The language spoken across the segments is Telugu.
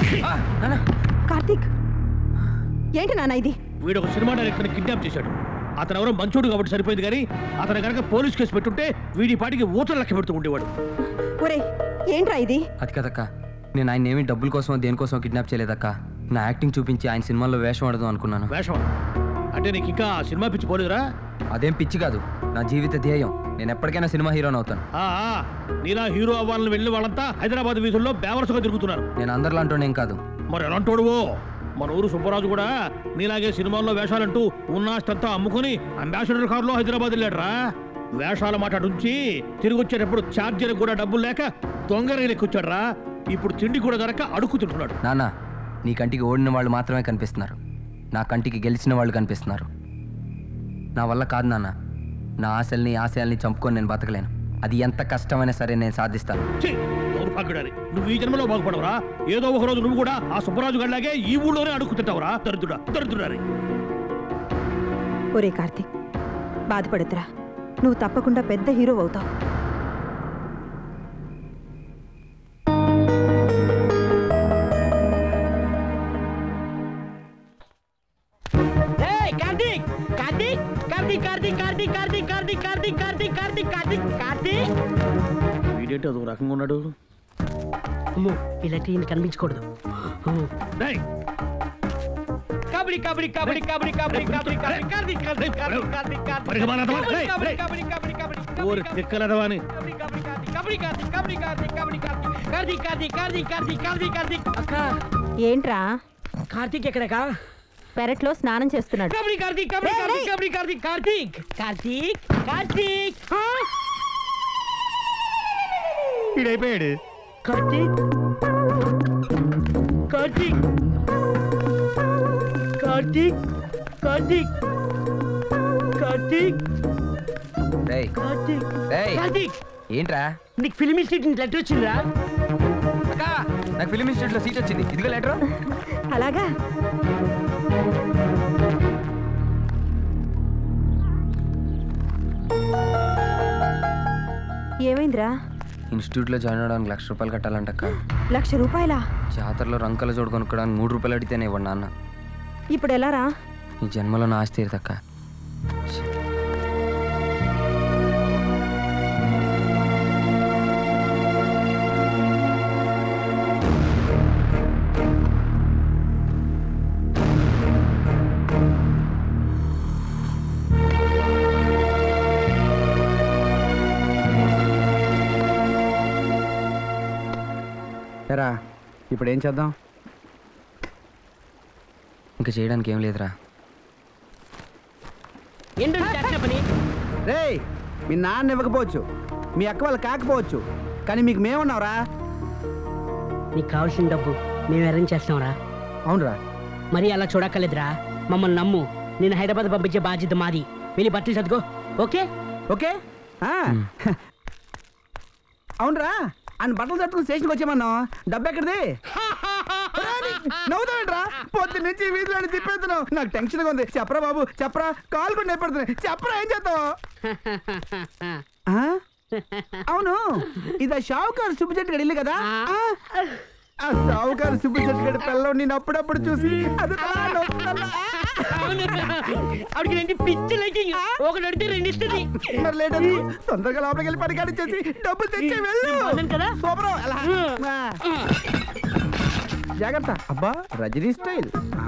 కార్తీక్ ఏంటి నాన్న ఇది? వీడు ఒక సినిమా డైరెక్టర్ని కిడ్నాప్ చేశాడు. అతను ఎవరో మంచోడు కాబట్టి సరిపోయింది, కానీ అతను కనుక పోలీస్ కేసు పెట్టుంటే వీడి పాటికి ఊతలు లెక్క పెడుతూ ఉండేవాడు. ఒరే ఏంట్రా ఇది? అది కదక్క, నేను ఆయన ఏమి డబ్బుల కోసమో దేనికోసమో కిడ్నాప్ చేయలేదక్క. నా యాక్టింగ్ చూపించి ఆయన సినిమాల్లో వేషం ఆడదాం అనుకున్నాను. వేషం అంటే నీకు ఇంకా సినిమా పిచ్చి పోలేదురా? అదేం పిచ్చి కాదు, నా జీవిత ధ్యేయం. నేను ఎప్పటికైనా సినిమా హీరోని అవుతాను. నీలా హీరో అవ్వాలని వెళ్ళిన వాళ్ళంతా హైదరాబాద్ వీధుల్లో బేవరసగా తిరుగుతున్నారు. నేను అందరిలాంటోనేం కాదు. మరి ఎలాంటోడువో? మన ఊరు సుబ్బరాజు కూడా నీలాగే సినిమాల్లో వేషాలంటూ ఉన్నాస్తంతా అమ్ముకుని అంబాసిడర్ కారులో హైదరాబాద్ వెళ్ళాడురా. వేషాల మాట నుంచి తిరిగి వచ్చేటప్పుడు ఛార్జర్ కూడా డబ్బులు లేక దొంగ లెక్కొచ్చాడురా. ఇప్పుడు తిండి కూడా దొరక అడుక్కు తింటున్నాడు. నాన్న, నీ కంటికి ఓడిన వాళ్ళు మాత్రమే కనిపిస్తున్నారు, నా కంటికి గెలిచిన వాళ్ళు కనిపిస్తున్నారు. నా వల్ల కాదు నాన్న, నా ఆశయాల్ని చంపుకొని నేను బతకలేను. అది ఎంత కష్టమైనా సరే నేను సాధిస్తాను. నువ్వు ఈ జన్మలో బాగుపడవరా? ఏదో ఒక రోజు నువ్వు కూడా ఆ సుబ్బరాజు గడ్లాగే ఈ ఊళ్ళోనే అడుక్కు తింటావురా. దరిద్రుడా. ఒరే కార్తీక్, బాధపడద్దురా, నువ్వు తప్పకుండా పెద్ద హీరో అవుతావు. వీడేంటి అదో రకంగా ఉన్నాడు? ఇలాంటి కనిపించకూడదు. ఏంట్రా? కార్తీక్ ఎక్కడకా? పెరట్లో స్నానం చేస్తున్నాడు. వీడైపోయాడు. కార్తీక్ కార్తీక్ కార్తీక్ కార్తీక్ కార్తీక్ కార్తీక్ కార్తీక్ ఏంట్రా? నీకు ఫిల్మ్ ఇన్స్టిట్యూట్ నుంచి లెటర్ వచ్చిందిరా? నాకు ఫిల్మ్ ఇన్స్టిట్యూట్ లో సీట్ వచ్చింది, ఇదిగో లెటర్. అలాగా? ఏమైందిరా? ఇన్స్టిట్యూట్ లో జాయిన్ అవడానికి ₹1,00,000 కట్టాలంటక్క. ₹1,00,000? జాతరలో రంకల జోడు కొనుక్కోడానికి ₹3 అడిగితేనే ఇవ్వండి నాన్న. ఇప్పుడు ఎలారా? ఈ జన్మలో నా ఆస్తి తీరుతక్క. ఇప్పుడు ఏం చేద్దాం? ఇంకా చేయడానికి ఏం లేదురా. రేయ్, మీ నాన్న ఇవ్వకపోవచ్చు, మీ అక్క వాళ్ళు కాకపోవచ్చు, కానీ మీకు మేమున్నావురా. నీకు కావాల్సిన డబ్బు మేము అరేంజ్ చేస్తాంరా. అవునరా? మరి అలా చూడక్కర్లేదురా, మమ్మల్ని నమ్ము. నేను హైదరాబాద్ పంపించే బాధ్యత మాది. వెళ్ళి బట్టలు చదువుకో. Okay okay. అవునరా, ఆయన బట్టలు చట్టుకుని స్టేషన్కి వచ్చామన్నా. డబ్బు ఎక్కడిది? నవ్వుతావేంట్రా? పొద్దు నుంచి వీధిలో తిప్పేస్తున్నావు. నాకు టెన్షన్గా ఉంది. చెప్పరా బాబు, చెప్పరా. కాలు కూడా నొప్పెడుతున్నాయి. చెప్పరా, ఏం చేస్తావు? అవును, ఇది షావుకారు సుబ్బిశెట్టి గడి ఇల్లు కదా? ఆ షావుకారు సుబ్బిశెట్టి గడి పిల్లలు నేను అప్పుడప్పుడు చూసి మరి లేట్ తొందరగా లోపలికి వెళ్ళి పని కాడిచ్చేసి డబ్బులు తెచ్చే వెళ్ళు కదా. జాగ్రత్త. అబ్బా, రజనీ స్టైల్.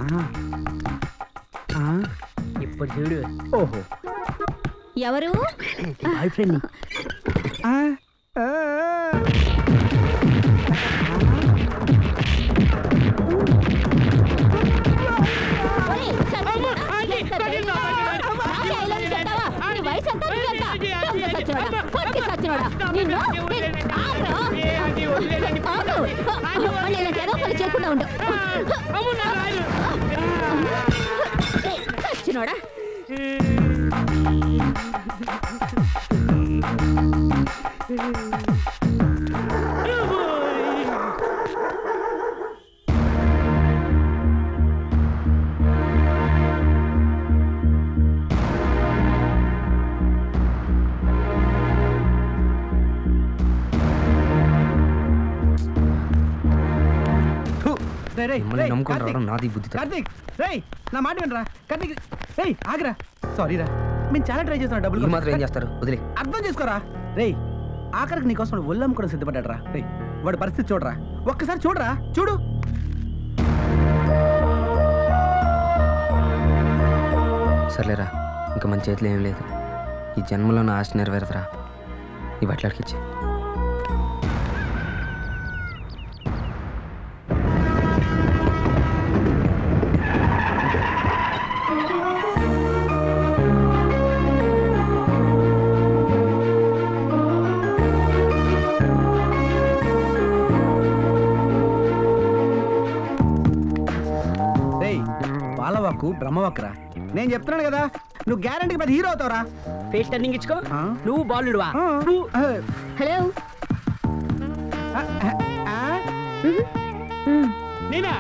ఇప్పుడు చూడు. ఓహో, ఎవరు? Boyfriend. చేయకుండా ఉండు. చచ్చినోడా? మిమ్మల్ని నమ్ముకొని రావడం నాది బుద్ధి. కార్తీక్ రేయ్ నా మాట వినరా కార్తీక్ రేయ్ ఆగరా సారీ రా మేము చాలా ట్రై చేస్తున్నాం డబ్బులు మీరు మాత్రం ఏం చేస్తారు? వదిలే. అర్థం చేసుకోరా రేయ్ ఆఖరికి నీకోసం వాడు ఒళ్ళమ్మ కూడా సిద్ధపడ్డాడు రా రేయ్ వాడి పరిస్థితి చూడరా ఒక్కసారి చూడరా చూడు సర్లేరా, ఇంకా మన చేతిలో ఏం లేదు. ఈ జన్మలో నా ఆశ నెరవేరదురా. ఈ బట్టలకిచ్చి బాలవాకు బ్రహ్మవాకురా నేను చెప్తున్నాను కదా నువ్వు గ్యారంటీ పెద్ద హీరో అవుతావురా ఫేస్ టర్నింగ్ ఇచ్చుకో. నువ్వు బాలుడువా? హలో నేనా?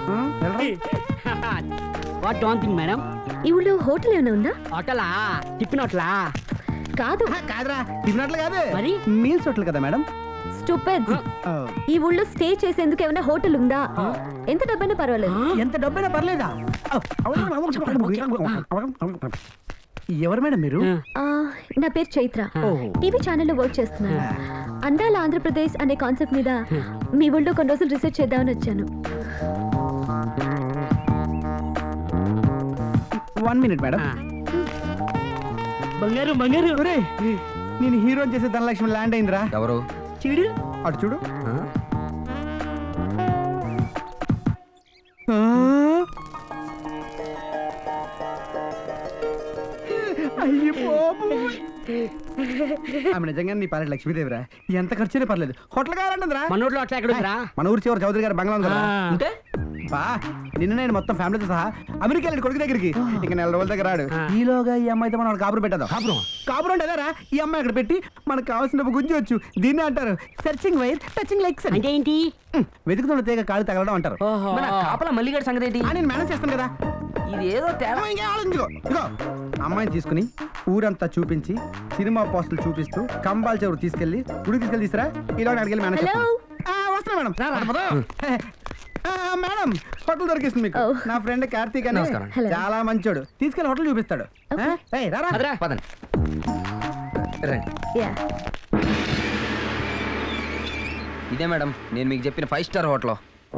What don't think madam. ఈ ఊళ్ళో హోటల్ ఏమైనా ఉందా? హోటలా? టిఫిన్ హోటలా? కాదు కాదురా టిఫినట్లు కాదు మరి మీల్స్ హోటల్ కదా మేడం. స్టూపిడ్. ఈ ఊళ్ళో స్టే చేసేందుకు ఏమైనా హోటల్ ఉందా? ఎంత డబ్బైనా పర్వాలేదు. ఎంత డబ్బైనా పర్లేదా? ఎవరు మేడం మీరు? నా పేరు చైత్ర. టీవీ ఛానల్లో వర్క్ చేస్తున్నాను. అందాల ఆంధ్రప్రదేశ్ అనే కాన్సెప్ట్ మీద మీ ఊళ్ళో కొన్ని రోజులు రీసెర్చ్ చేద్దామని వచ్చాను. 1 minute మేడం. బంగారు బంగారు. నేను హీరో చేసే ధనలక్ష్మి ల్యాండ్ అయిందిరా. ఎవరు? చూడు అటు చూడు. అయ్యో ఆమె నిజంగా నీ పాలెట్ లక్ష్మీదేవిరా. ఎంత ఖర్చు పర్లేదు. హోటల్ కావాలంటుందిరా. మన ఊర్లో అట్లా ఎక్కడ ఉందిరా? మన ఊరు చివరి చౌదరి గారు బంగ్లా ఉంది కదా. అంటే బా నిన్న నేను మొత్తం ఫ్యామిలీతో సహా అమెరికా వెళ్ళి కొడుకు దగ్గరికి ఇక నెల రోజుల దగ్గర రాడు. ఈలోగా ఈ అమ్మాయితో మనం కాపురం పెట్టదు. కాపురం ఉండేదారా? ఈ అమ్మాయి అక్కడ పెట్టి మనకు కావాల్సిన గుంజవచ్చు. దీన్ని అంటారు సెర్చింగ్ వైర్ టచింగ్ లైక్స్. అంటే ఏంటి? వెతుకుతున్న తీగ కాళ్ళు తగలడం అంటారు. మన కాపల మల్లిగాడి సంగతి ఏంటి? నేను మేనేజ్ చేస్తాను కదా. ఇది ఏదో తేడా. ఇదిగో అమ్మాయిని తీసుకుని ఊరంతా చూపించి సినిమా పోస్టులు చూపిస్తూ కంబాల్ చెవురు తీసుకెళ్లి గుడి తీసుకెళ్ళి తీసురా. ఇలా అడిగి మేనేజ్ వస్తున్నా మేడం. మేడం హోటల్ దొరికిస్తుంది మీకు. నా ఫ్రెండ్ కార్తీక్ అని చాలా మంచోడు. తీసుకెళ్ళి హోటల్ చూపిస్తాడు. పదండి రండి. ఇదే మేడం నేను మీకు చెప్పిన 5 స్టార్ హోటల్.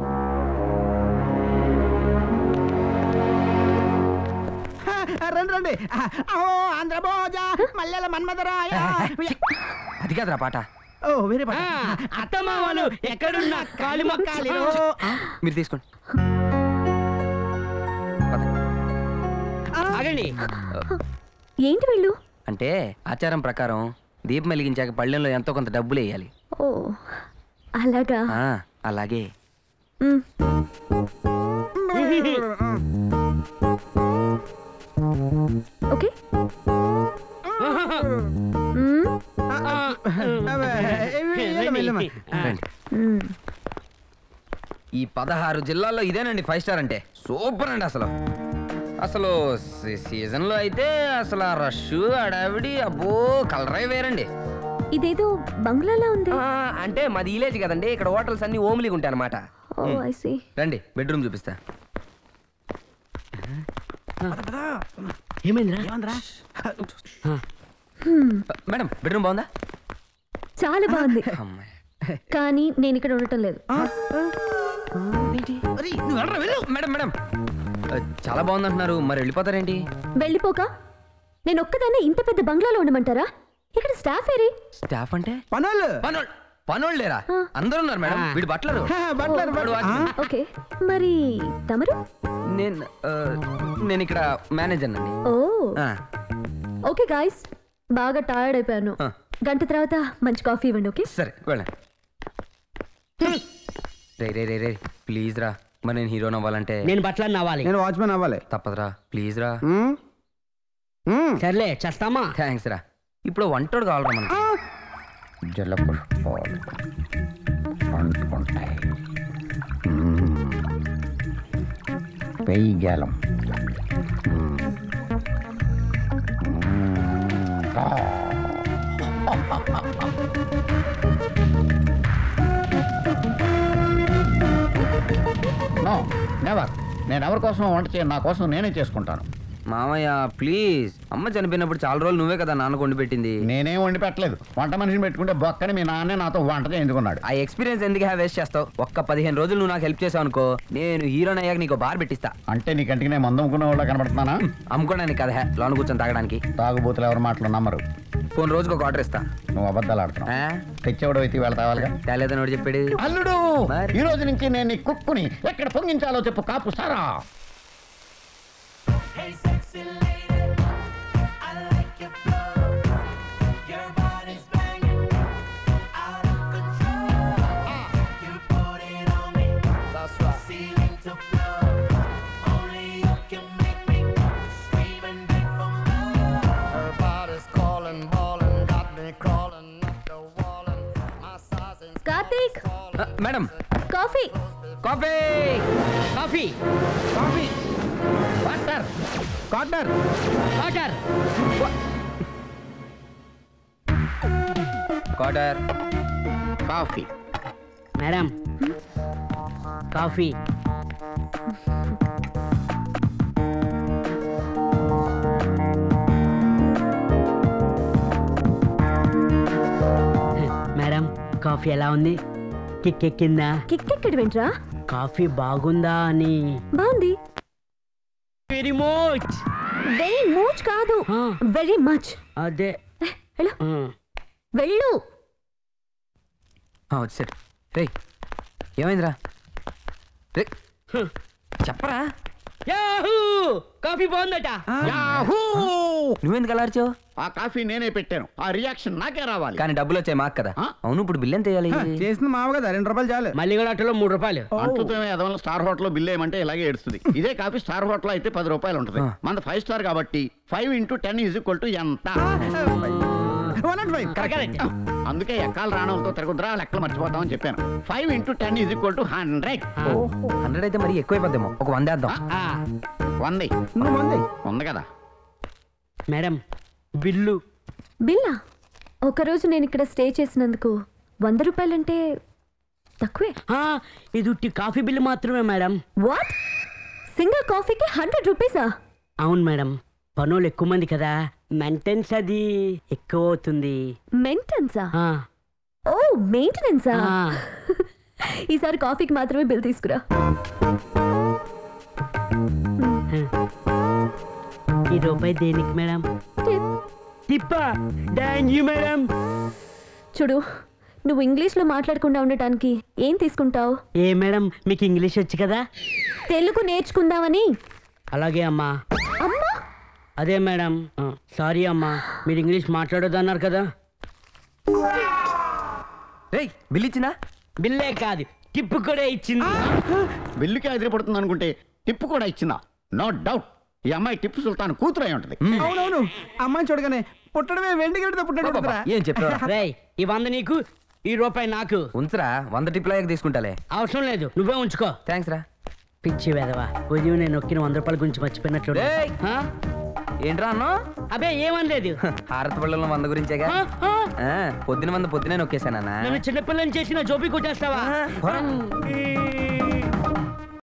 రండి రండి. ఆంధ్ర భోజ మల్లెల మన్మధరాయ. అది కాదురా పాట. ఓ వేరే పాట. అత్తమామలు ఎక్కడున్నా కాలి మొక్కాలి. మీరు తీసుకోండి. ఆగండి. ఏంటి వీళ్ళు? అంటే ఆచారం ప్రకారం దీపం వెలిగించాక పళ్ళెంలో ఎంతో కొంత డబ్బులు వేయాలి. ఓ అలాగా. అలాగే. ఓకే. ఈ 16 జిల్లాల్లో ఇదేనండి 5 స్టార్ అంటే. సూపర్ అండి. అసలు సీజన్లో అయితే అసలు ఆ రష్ అడావిడి అబ్బో కలరే వేరండి. ఇదేదో బంగ్లాలా ఉంది. అంటే మాది విలేజ్ కదండి. ఇక్కడ హోటల్స్ అన్ని ఓమ్లీగా ఉంటాయి అన్నమాట. రండి బెడ్రూమ్ చూపిస్తా. ఏమైందిరా? మేడం బెడ్రూమ్ బాగుందా? చాలా బాగుంది. కానీ నేను ఇక్కడ ఉండటం లేదు. మేడం మేడం చాలా బాగుంది అంటున్నారు. మరి వెళ్ళిపోతారేంటి? వెళ్ళిపోక నేను ఒక్కదాన్ని ఇంత పెద్ద బంగ్లాలో ఉండమంటారా? ఇక్కడ స్టాఫ్ ఏరి? స్టాఫ్ అంటే పనులు పనోళ్ళు లేరా? అందరూ ఉన్నారు మేడం. వీడు బట్లరు. ఓకే మరి తమరు? నేను ఇక్కడ మేనేజర్ అండి. ఓ ఓకే గాయ్స్ బాగా టైర్డ్ అయిపోయాను. గంట తర్వాత మంచి కాఫీ ఇవ్వండి. ఓకే సరే వెళ్ళండి. రే ప్లీజ్ రా. మరి నేను హీరోని అవ్వాలంటే నేను బట్లని అవ్వాలి. నేను వాచ్మెన్ అవ్వాలి. తప్పదురా ప్లీజ్ రా. సర్లే చేస్తామా? థ్యాంక్స్ రా. ఇప్పుడు వంటోడు కావాలరా మనకి. జలపుష్పాలు అంటుకుంటాయి. పెయ్యలం నెవర్. నేను ఎవరి కోసం వంట చేయను, నా కోసం నేనే చేసుకుంటాను. మామయ్య ప్లీజ్, అమ్మ చనిపోయినప్పుడు చాలా రోజులు నువ్వే కదా నాన్న వండి పెట్టింది. నేనేం వండి పెట్టలేదు, వంట మనిషిని పెట్టుకుంటే బొక్కని మీ నాన్నే నాతో వంట చేయించుకున్నాడు. ఆ ఎక్స్పీరియన్స్ ఎందుకు వేస్ట్ చేస్తావు? ఒక్క 15 రోజులు నువ్వు నాకు హెల్ప్ చేసావు అనుకో, నేను హీరోని అయ్యాక నీకు బార్ పెట్టిస్తా. అంటే నీ కంటికి నేను మందు అమ్ముకునే వాళ్ళ కనబడుతున్నానా? అమ్ముకోవడానికి కదా, లోన కూర్చొని తాగడానికి. తాగుబోతులు ఎవరి మాటలు నమ్మరు. కొన్ని రోజుకి ఒక ఆర్డర్ ఇస్తా. నువ్వు అబద్ధాలు ఆడుతున్నావు. తెచ్చేవాడు అయితే వెళ్తావాలిగా. తేలేదని వాడు చెప్పాడు. అల్లుడు, మరి? ఈ రోజు నుంచి నేను నీ కుక్కుని ఎక్కడ పొంగించాలో చెప్పు, కాపు సారా. Karthik, madam, coffee. Coffee. Coffee coffee, water, corner, water. Quarter. Coffee. Madam coffee. Madam coffee ఎలా ఉంది? కిక్ ఎక్కిందా? కిక్ ఎక్కడి వెంట్రా? కాఫీ బాగుందా అని. బాగుంది. Very much. వెరీ మచ్ కాదు, వెరీ మచ్. అదే వెళ్ళు, వెళ్ళు. వచ్చాడు. రే ఏమైందిరా? రే చెప్పరా. యాహూ! కాఫీ బాగుందట. యాహూ! నువ్వెందుకు అలా అరిచావు? ఆ కాఫీ నేనే పెట్టాను, ఆ రియాక్షన్ నాకే రావాలి. కానీ డబ్బులు వచ్చాయి మాకు కదా. ఆ? అవును, ఇప్పుడు బిల్లు ఎంత వేయాలి? చేసింది మావ కదా, 2 రూపాయలు చాలు. మళ్ళీ కూడా అట్టలో 3 రూపాయలు. అంటుతో ఎదవల స్టార్ హోటల్ బిల్ ఏమంటే ఇలాగే ఏడుస్తుంది. ఇదే కాఫీ స్టార్ హోటల్ అయితే 10 రూపాయలు ఉంటుంది. మన 5 స్టార్ కాబట్టి 5 × 10 = ఎంత? 105. కరెక్ట్. అందుకే ఎక్కాల రాణంతో తిరగద్రా, లెక్కలు మర్చిపోతామని చెప్పాను. 5 × 10 = 100. 100 అయితే మరి ఎక్కువైపోద్దేమో. ఒక 100 వేద్దాం. 100 నువ్వు మంది. ఉంది కదా. Madam bill. బిల్లా? ఒకరోజు నేను ఇక్కడ స్టే చేసినందుకు 100 రూపాయలంటే తక్కువే. ఇది ఉట్టి కాఫీ బిల్లు మాత్రమే మేడం. వాట్? సింగిల్ కాఫీకి 100 రూపీసా? అవును మేడం, పనులు ఎక్కువ మంది కదా, మెయింటెన్స్ అది ఎక్కువ అవుతుంది. మెయింటెనెన్సా? ఆ, ఓ మెయింటెనెన్సా? ఆ. ఈసారి కాఫీకి మాత్రమే బిల్ తీసుకురా. ఈ రూపాయి దేనికి మేడం? టిప్. టిప్పా? Thank you madam. చూడు, నువ్వు ఇంగ్లీష్లో మాట్లాడకుండా ఉండటానికి ఏం తీసుకుంటావు? ఏ మేడం, మీకు ఇంగ్లీష్ వచ్చు కదా. తెలుగు నేర్చుకుందామని. అలాగే అమ్మా. అమ్మా, అదే మేడం. సారీ అమ్మా, మీరు ఇంగ్లీష్ మాట్లాడొద్దు అన్నారు కదా. రేయ్ బిల్లు ఇచ్చిందా? బిల్లే కాదు, టిప్పు కూడా ఇచ్చింది. బిల్లుకే ఎదిరిపడుతుంది అనుకుంటే టిప్పు కూడా ఇచ్చిందా? నో డౌట్ ఈ అమ్మాయి టిప్పు సుల్తాన్ కూతురు అయి ఉంటుంది. అవునవును, అమ్మాయిని చూడగానే పుట్టడమే వెండి గడితో పుట్టాడు. ఏం చెప్పావా? రేయ్, ఈ 100 నీకు, ఈ రూపాయి నాకు. ఉంచరా, 100 టిప్లయ్యాక తీసుకుంటాలే. అవసరం లేదు, నువ్వే ఉంచుకో. థ్యాంక్స్ రా. పిచ్చి వేదవా, ఉదయం నేను నొక్కిన 100 రూపాయల గురించి మర్చిపోయినట్లు. రేయ్! ఏంట్రా అన్నో? అబే ఏమనలేదు. హారతి పళ్ళలో 100 గురించేగా. పొద్దున 100 పొద్దునే నొక్కేశానన్నా. నన్ను చిన్నపిల్లని చేసిన జోబీ కొట్టేస్తావా? పోరా.